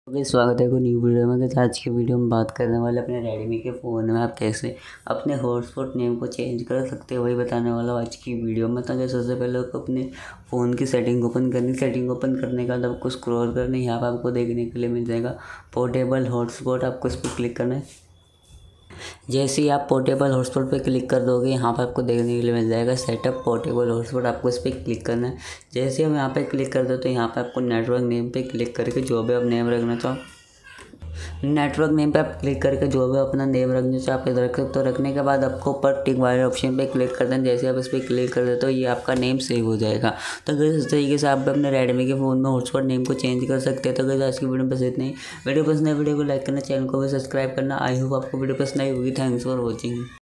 Okay, स्वागत है को न्यू वीडियो में। तो आज की वीडियो में बात करने वाले अपने रेडमी के फ़ोन में आप कैसे अपने हॉटस्पॉट नेम को चेंज कर सकते हो, वही बताने वाला हूँ आज की वीडियो में। तो सबसे पहले आपको अपने फ़ोन की सेटिंग ओपन करनी। सेटिंग ओपन करने के बाद आपको स्क्रॉल करना, यहाँ पर आपको देखने के लिए मिल जाएगा पोर्टेबल हॉटस्पॉट। आपको इस पर क्लिक करना है। जैसे ही आप पोर्टेबल हॉटस्पॉट पे क्लिक कर दोगे, यहाँ पर आपको देखने के लिए मिल जाएगा सेटअप पोर्टेबल हॉटस्पॉट। आपको इस पर क्लिक करना है। जैसे हम यहाँ पे क्लिक कर दो तो यहाँ पे आपको नेटवर्क नेम पे क्लिक करके जो भी आप नेम रखना चाहो, नेटवर्क नेम पे आप क्लिक करके जो भी अपना नेम रखना चाहो आप रख सकते हो। रखने के बाद आपको ऊपर टिक वाले ऑप्शन पे क्लिक कर देना। जैसे आप इस पर क्लिक कर देते हो ये आपका नेम सेव हो जाएगा। तो गाइस इस तरीके से आप भी अपने रेडमी के फ़ोन में हॉटस्पॉट नेम को चेंज कर सकते हैं। तो गाइस आज की वीडियो बस इतना ही। वीडियो पसंद है वीडियो को लाइक करना, चैनल को भी सब्सक्राइब करना। आई होप आपको वीडियो पसंद आई होगी। Thanks for watching.